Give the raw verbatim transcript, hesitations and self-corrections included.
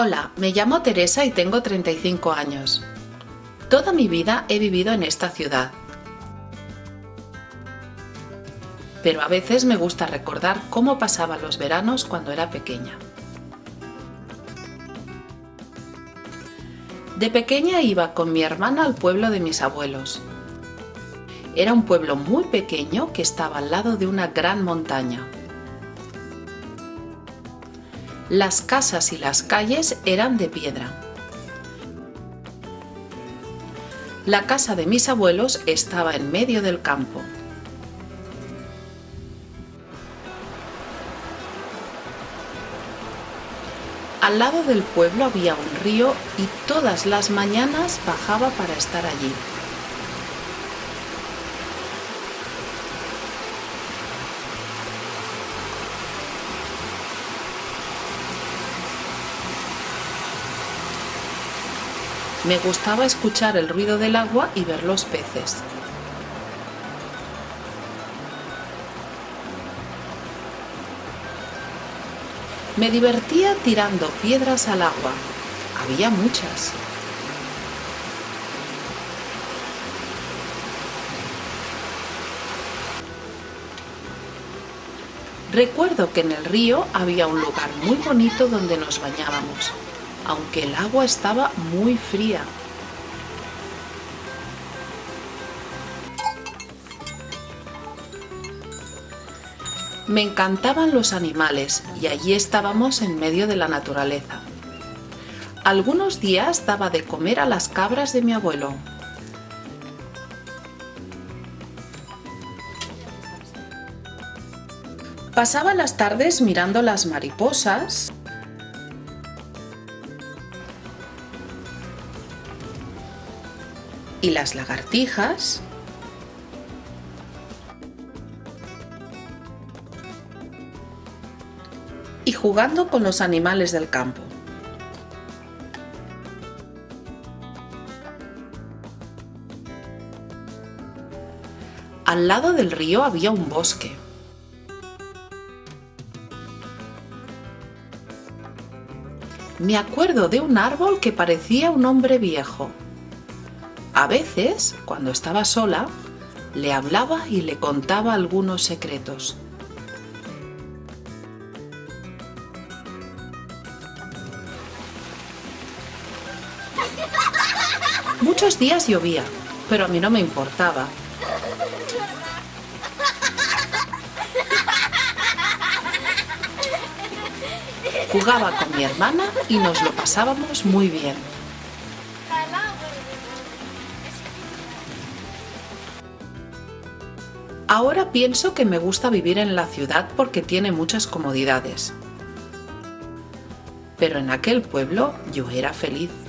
Hola, me llamo Teresa y tengo treinta y cinco años. Toda mi vida he vivido en esta ciudad. Pero a veces me gusta recordar cómo pasaba los veranos cuando era pequeña. De pequeña iba con mi hermana al pueblo de mis abuelos. Era un pueblo muy pequeño que estaba al lado de una gran montaña. Las casas y las calles eran de piedra. La casa de mis abuelos estaba en medio del campo. Al lado del pueblo había un río y todas las mañanas bajaba para estar allí. Me gustaba escuchar el ruido del agua y ver los peces. Me divertía tirando piedras al agua. Había muchas. Recuerdo que en el río había un lugar muy bonito donde nos bañábamos, aunque el agua estaba muy fría. Me encantaban los animales y allí estábamos en medio de la naturaleza. Algunos días daba de comer a las cabras de mi abuelo. Pasaba las tardes mirando las mariposas y las lagartijas y jugando con los animales del campo. Al lado del río había un bosque. Me acuerdo de un árbol que parecía un hombre viejo. A veces, cuando estaba sola, le hablaba y le contaba algunos secretos. Muchos días llovía, pero a mí no me importaba. Jugaba con mi hermana y nos lo pasábamos muy bien. Ahora pienso que me gusta vivir en la ciudad porque tiene muchas comodidades. Pero en aquel pueblo yo era feliz.